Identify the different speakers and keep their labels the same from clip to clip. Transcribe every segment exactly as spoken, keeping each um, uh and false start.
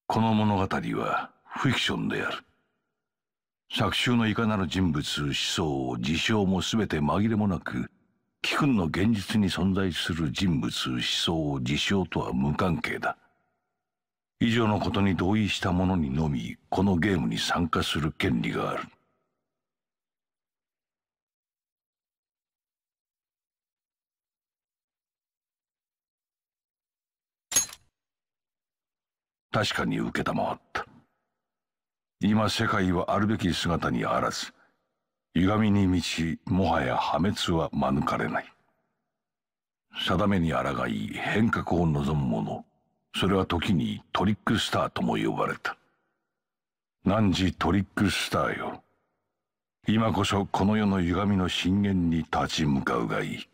Speaker 1: この物語はフィクションである。作中のいかなる人物、思想、事象も全て紛れもなく、貴君の現実に存在する人物、思想、事象とは無関係だ。以上のことに同意した者にのみ、このゲームに参加する権利がある。確かに承った。今世界はあるべき姿にあらず、歪みに満ち、もはや破滅は免れない。定めに抗い変革を望む者、それは時にトリックスターとも呼ばれた。汝トリックスターよ、今こそこの世の歪みの深淵に立ち向かうがいい。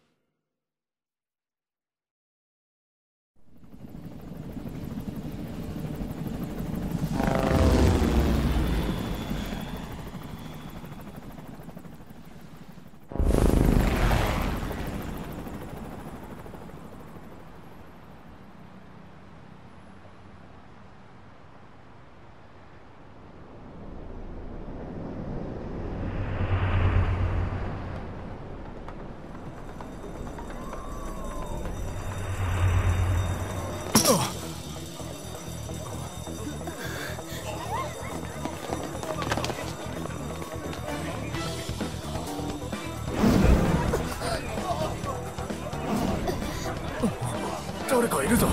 Speaker 2: 誰かいるぞ。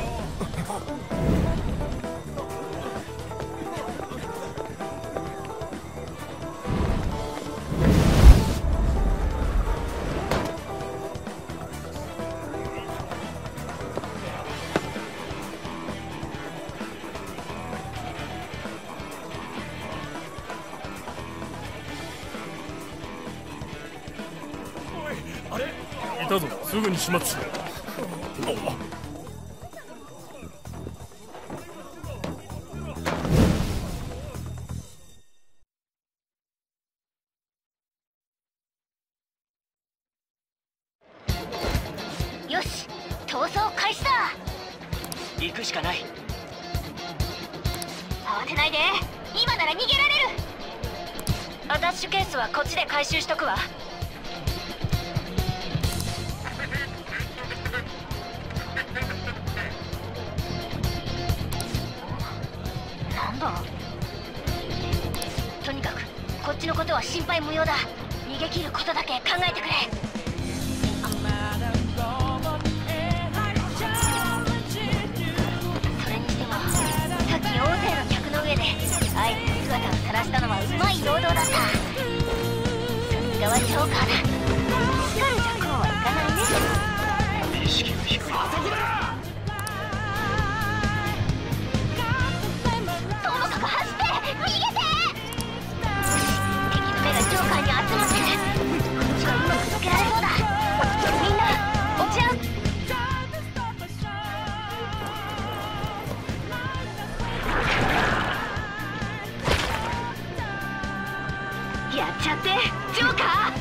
Speaker 2: おい、あれいたぞ。すぐに始末しろ。
Speaker 3: よし、逃走開始だ。
Speaker 4: 行くしかない。
Speaker 3: 慌てないで、今なら逃げられる。アタッシュケースはこっちで回収しとくわ。なんだ、とにかくこっちのことは心配無用だ。逃げ切ることだけ考えてくれ。大勢の客の上であえて姿を晒したのはうまい労働だった。さすがはジョーカーだ。光るじゃこうはいかないね。意識が低い。ともかく走って逃げて。敵の目がジョーカーに集まってる。こっちはうまく抜けられそうだ。みんな落ち合う。やっちゃってジョーカー。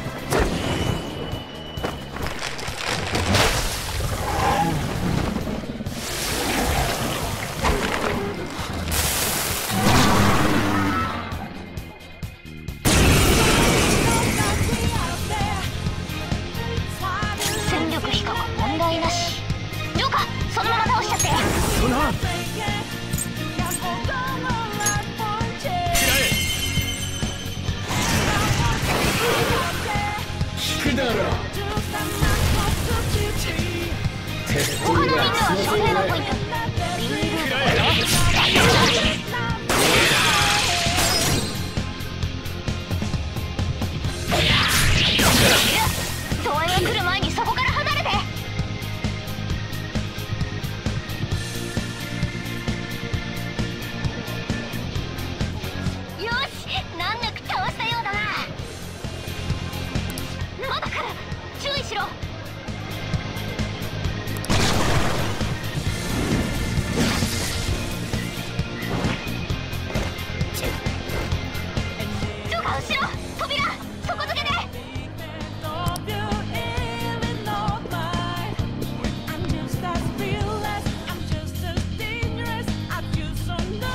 Speaker 3: 戦力比較問題なし。ジョーカー、そのまま倒しちゃって。
Speaker 2: そんな聞くだろ。
Speaker 3: 他のみんなは所定のポイント。ビニール袋でゾーンが来る前にそこから離れて。よし、難なく倒したようだな。まだ来る、注意しろ。ジョーカー後ろ、扉底付けで。
Speaker 5: I'm just as real as I'm just as dangerous as you so know.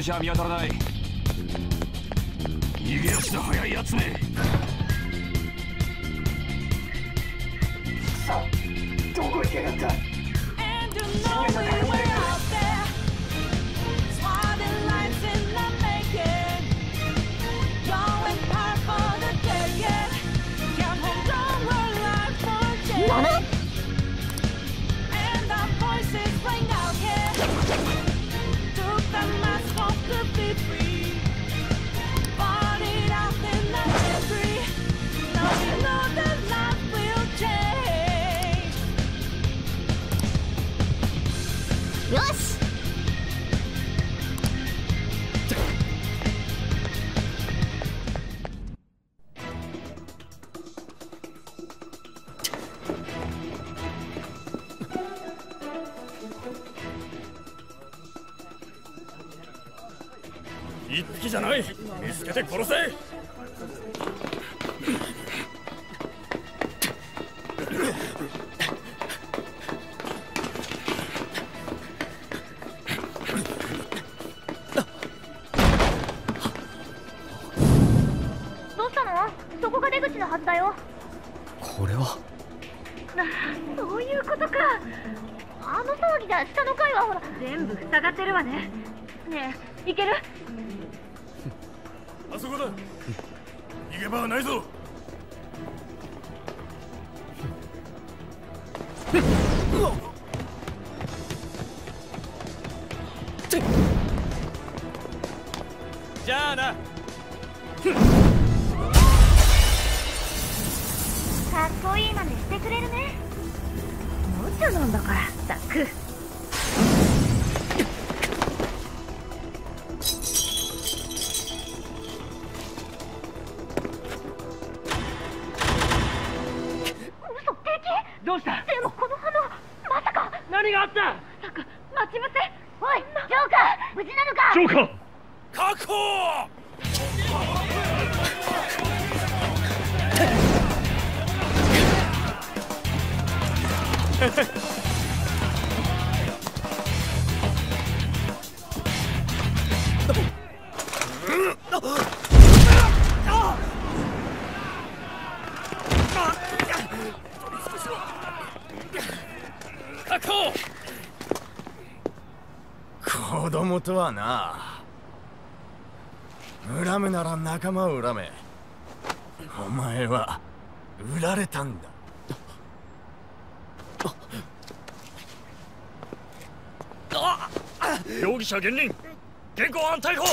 Speaker 2: 者は見当たらない。逃げ足の速いやつめ。
Speaker 5: さあ、どこ行きやがった。
Speaker 3: よし。
Speaker 2: 一匹じゃない。見つけて殺せ。
Speaker 3: どうしたの？そこが出口のはずだよ。
Speaker 6: これは
Speaker 3: そういうことか。あの騒ぎじゃ下の階はほら全部塞がってるわね。ねえ、行ける？
Speaker 2: あそこだ。逃げ場はないぞ。じゃあな。
Speaker 3: かっこいいまねしてくれるね。無茶なんだから、ザック。
Speaker 5: どうした？
Speaker 3: でもこの花、まさか。
Speaker 5: 何があった？
Speaker 3: さか待ち伏せ。おい、ジョーカー、無事なのか？
Speaker 2: ジョーカー確保。確保。
Speaker 6: 子供とはな。恨むなら仲間を恨め。お前は売られたんだ。
Speaker 2: 容疑者現任。現行犯逮捕。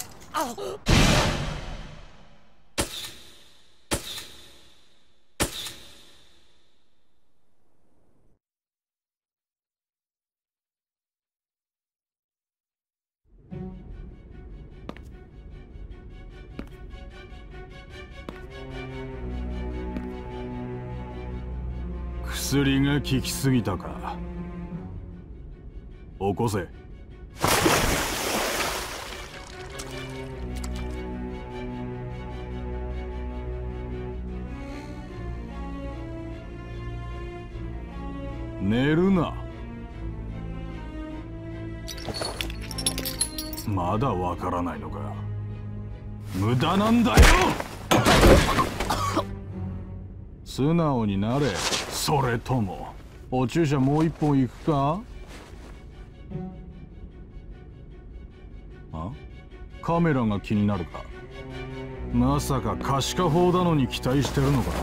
Speaker 7: 薬が効きすぎたか。起こせ。寝るな。まだわからないのか。無駄なんだよ。素直になれ。それともお注射もう一本行くか？あ？カメラが気になるか？まさか可視化法だのに期待してるのか？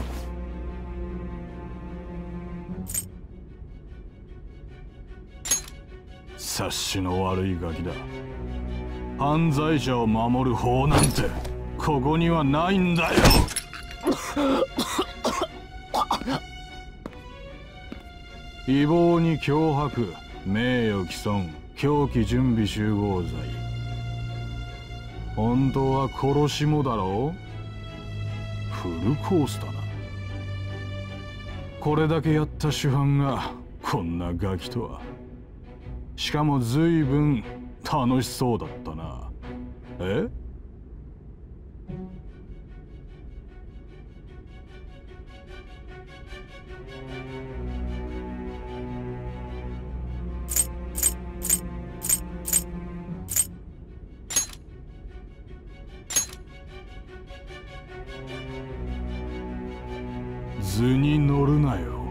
Speaker 7: 察しの悪いガキだ。犯罪者を守る法なんてここにはないんだよ。違法に脅迫、名誉毀損、凶器準備集合罪。本当は殺しもだろう？フルコースだな。これだけやった主犯がこんなガキとは。しかも随分楽しそうだったな。え？ 図に乗るなよ。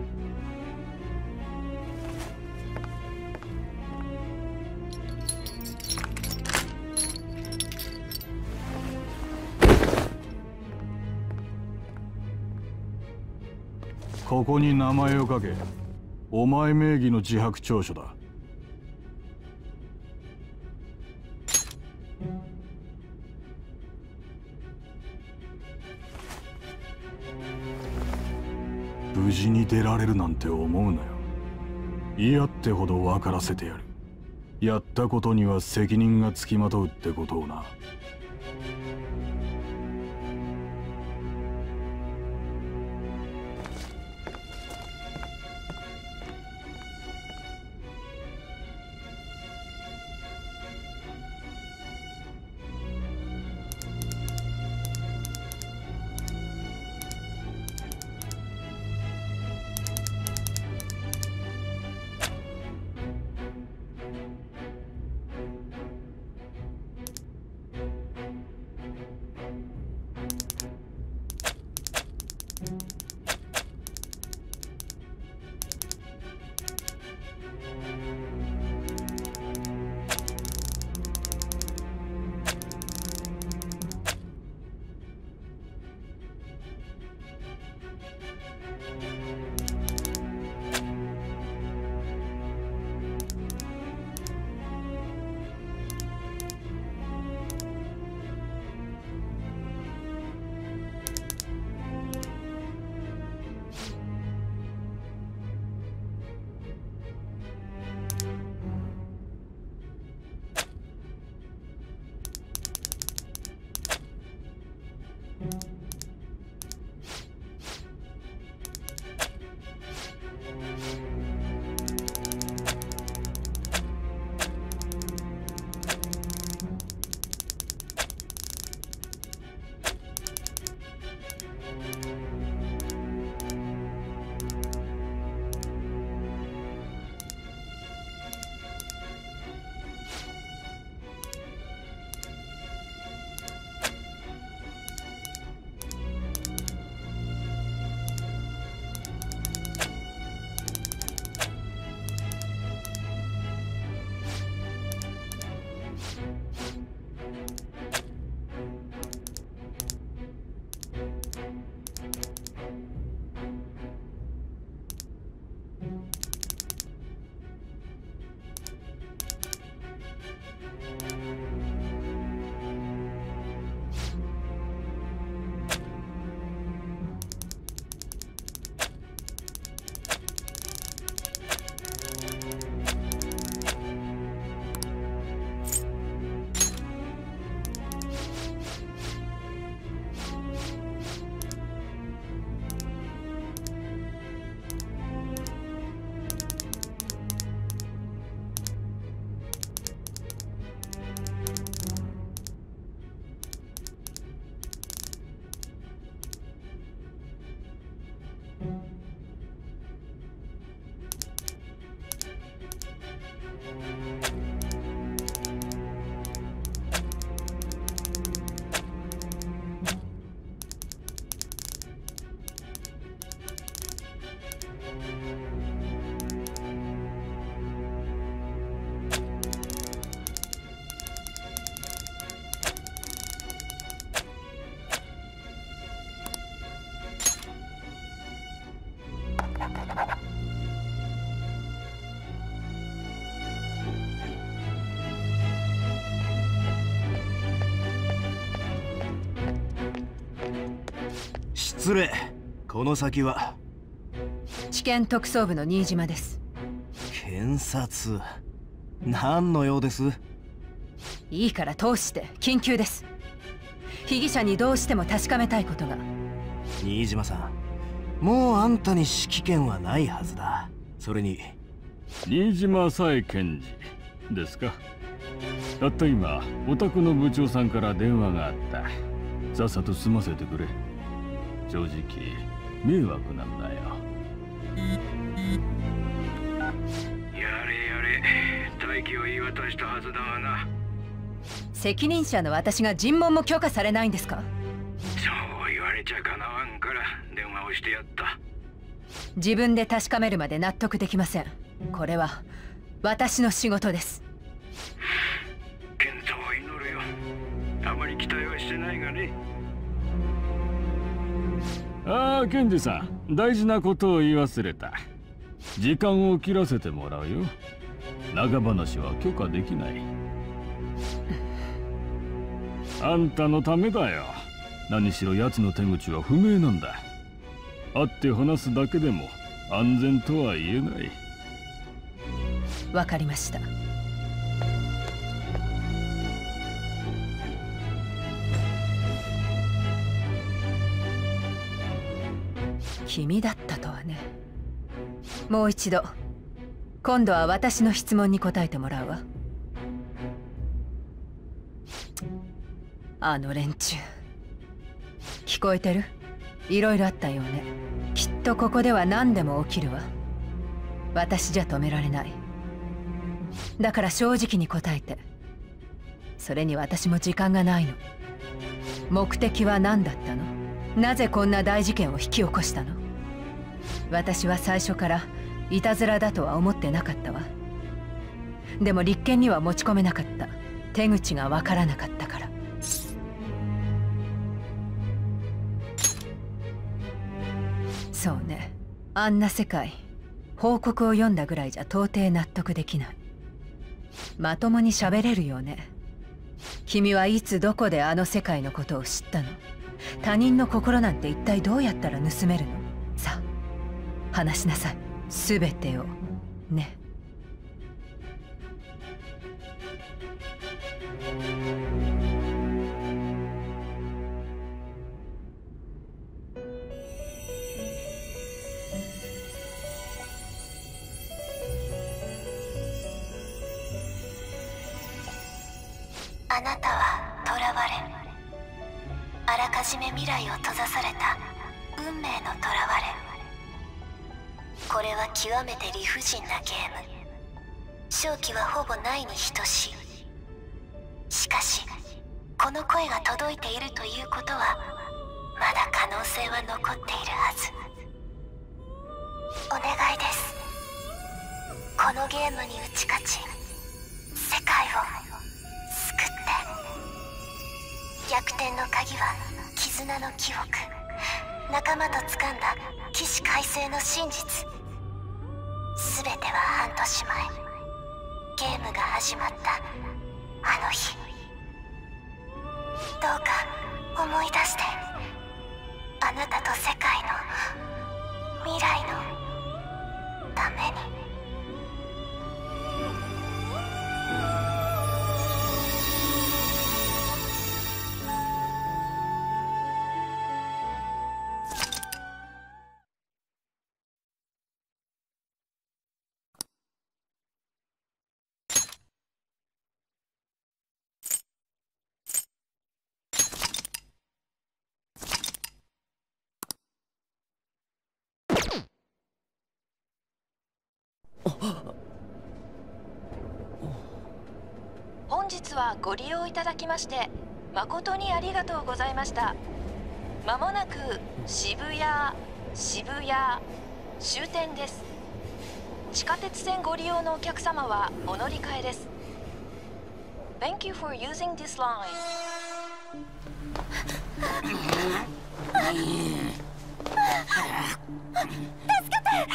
Speaker 7: ここに名前を書け。お前名義の自白調書だ。無事に出られるなんて思うなよ。嫌ってほど分からせてやる。やったことには責任がつきまとうってことをな。
Speaker 6: 失礼。この先は
Speaker 8: 地検特捜部の新島です。
Speaker 6: 検察、何の用です？
Speaker 8: いいから通して。緊急です。被疑者にどうしても確かめたいことが。
Speaker 6: 新島さん、もうあんたに指揮権はないはずだ。それに
Speaker 9: 新島紗江検事ですか。たった今お宅の部長さんから電話があった。さっさと済ませてくれ。正直迷惑なんだよ。
Speaker 5: やれやれ、待機を言い渡したはずだがな。
Speaker 8: 責任者の私が尋問も許可されないんですか？
Speaker 5: そう言われめちゃかなわんから電話をしてやった。
Speaker 8: 自分で確かめるまで納得できません。これは私の仕事です。
Speaker 5: 健闘を祈るよ。あまり期待はしてないがね。
Speaker 9: ああ、ケンジさん、大事なことを言い忘れた。時間を切らせてもらうよ。長話は許可できない。あんたのためだよ。何しろ奴の手口は不明なんだ。会って話すだけでも安全とは言えない。
Speaker 8: わかりました。君だったとはね。もう一度今度は私の質問に答えてもらうわ。あの連中、聞こえてる？いろいろあったようね。きっとここでは何でも起きるわ。私じゃ止められない。だから正直に答えて。それに私も時間がないの。目的は何だったの？なぜこんな大事件を引き起こしたの？私は最初からいたずらだとは思ってなかったわ。でも立件には持ち込めなかった。手口がわからなかったから。そうね。あんな世界、報告を読んだぐらいじゃ到底納得できない。まともに喋れるよね。君はいつどこであの世界のことを知ったの？他人の心なんて一体どうやったら盗めるの？さあ話しなさい。すべてをね。
Speaker 3: あなたは囚われ、あらかじめ未来を閉ざされた運命の囚われ。これは極めて理不尽なゲーム。勝機はほぼないに等しい。しかしこの声が届いているということはまだ可能性は残っているはず。お願いです。このゲームに打ち勝ち世界を救って。逆転の鍵は絆の記憶、仲間と掴んだ起死回生の真実。全ては半年前、ゲームが始まったあの日。どうか思い出して。あなたと世界の未来のために。
Speaker 10: 本日はご利用いただきまして誠にありがとうございました。まもなく渋谷渋谷終点です。地下鉄線ご利用のお客様はお乗り換えです。 Thank you for using this line。
Speaker 3: 助けて！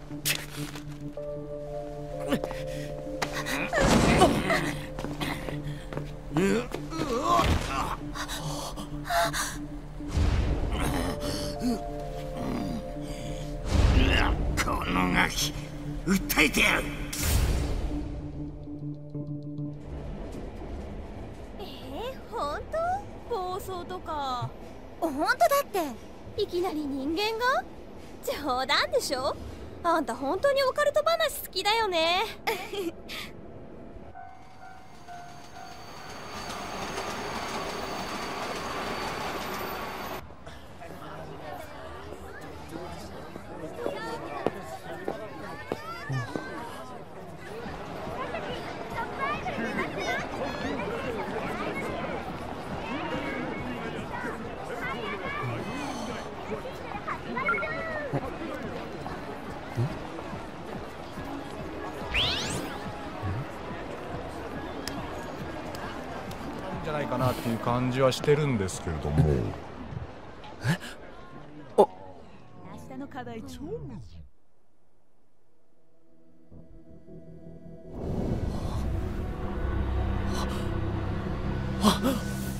Speaker 6: このガキ、訴えてやる。
Speaker 11: えー、本当？暴走とか。
Speaker 3: 本当だって。
Speaker 11: いきなり人間が？冗談でしょ？あんた本当にオカルト話好きだよね。
Speaker 2: じゃないかなっていう感じはしてるんですけれども。
Speaker 6: え？あ、
Speaker 11: 明日の課題超難しい。
Speaker 6: あっ。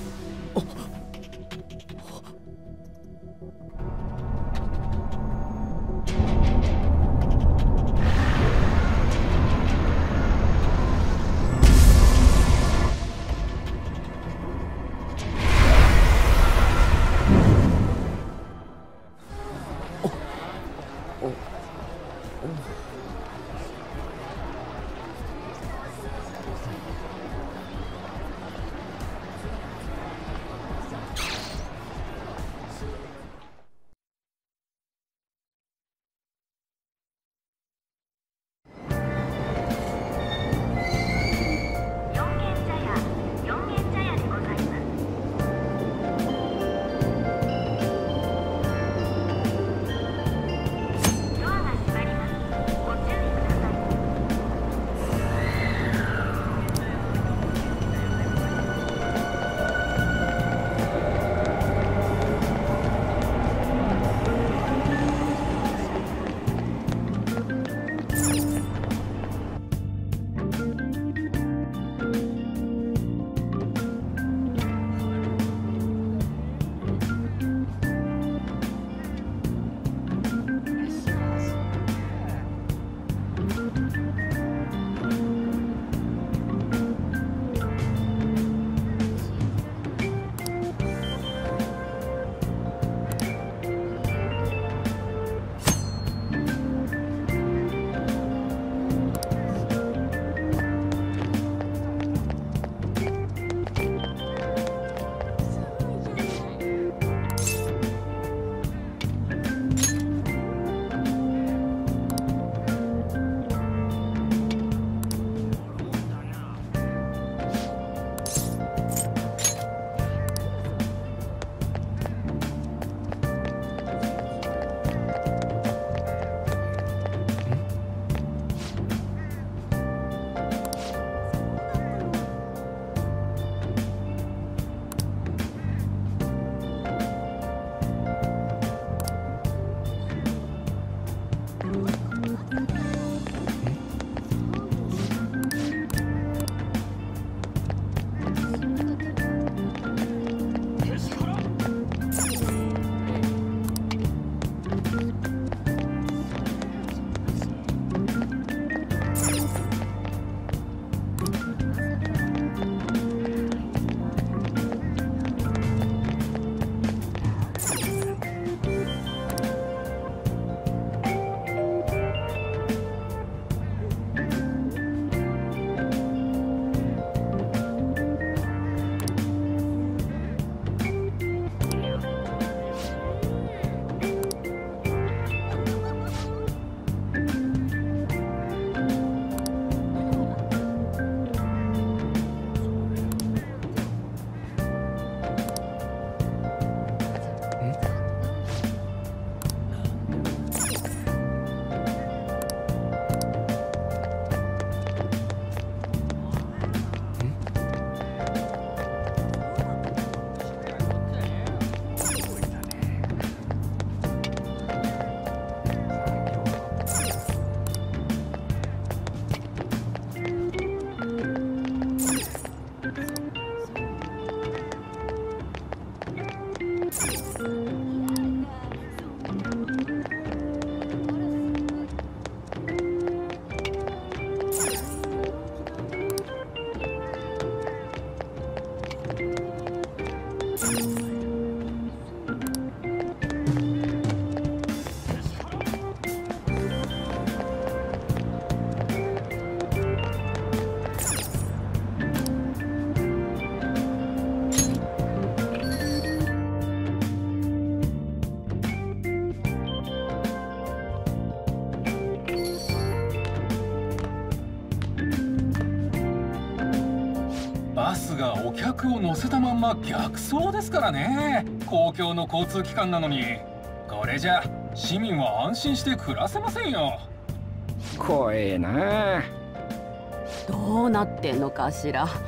Speaker 12: バスがお客を乗せたまんま逆走ですからね。公共の交通機関なのに。これじゃ市民は安心して暮らせませんよ。
Speaker 13: 怖えな。
Speaker 14: どうなってんのかしら。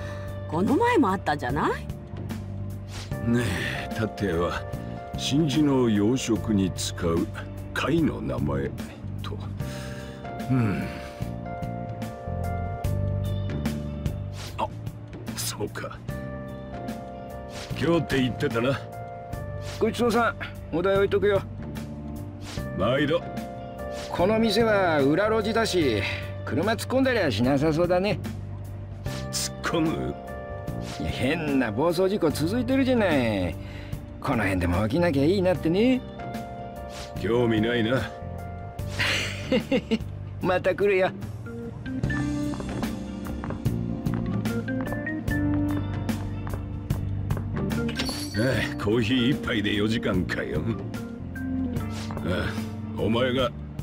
Speaker 13: この前もあったじゃない。
Speaker 14: ねえ、盾は真珠の養殖に使う貝の名前と。うん。あ、そうか。今日って言ってたな。
Speaker 15: ごちそうさん、お代置いとくよ。
Speaker 14: 毎度。
Speaker 15: この店は裏路地だし、車突っ込んだりはしなさそうだね。
Speaker 14: 突っ込む？
Speaker 15: いや、変な暴走事故続いてるじゃない。この辺でも起きなきゃいいなってね。
Speaker 14: 興味ないな。
Speaker 15: また来るよ。あ
Speaker 14: あ、コーヒー一杯でよじかんかよ。ああ、お前が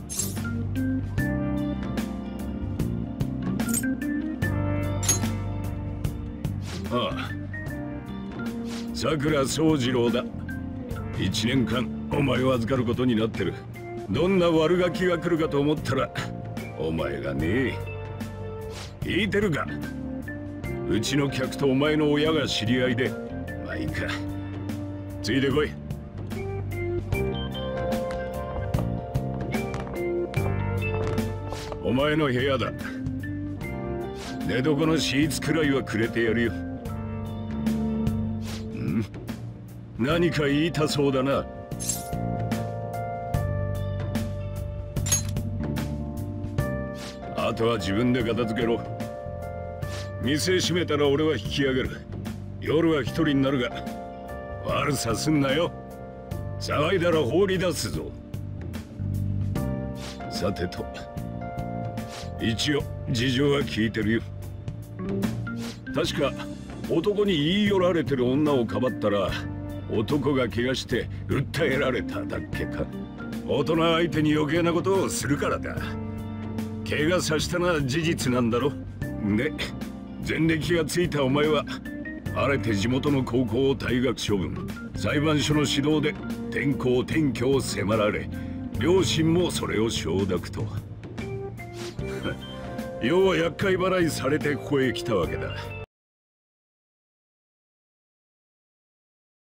Speaker 14: ああ、さくら宗次郎だ。一年間お前を預かることになってる。どんな悪ガキが来るかと思ったらお前がね。聞いてるか？うちの客とお前の親が知り合いで。まあいいか、ついてこい。お前の部屋だ。寝床のシーツくらいはくれてやるよ。ん？何か言いたそうだな。あとは自分で片付けろ。店閉めたら俺は引き上げる。夜は一人になるが悪さすんなよ。騒いだら放り出すぞ。さてと、一応事情は聞いてるよ。確か男に言い寄られてる女をかばったら男が怪我して訴えられただっけか。大人相手に余計なことをするからだ。怪我させたのは事実なんだろ。で、前歴がついたお前は晴れて地元の高校を退学処分、裁判所の指導で転校転居を迫られ、両親もそれを承諾と。要は厄介払いされてここへ来たわけだ。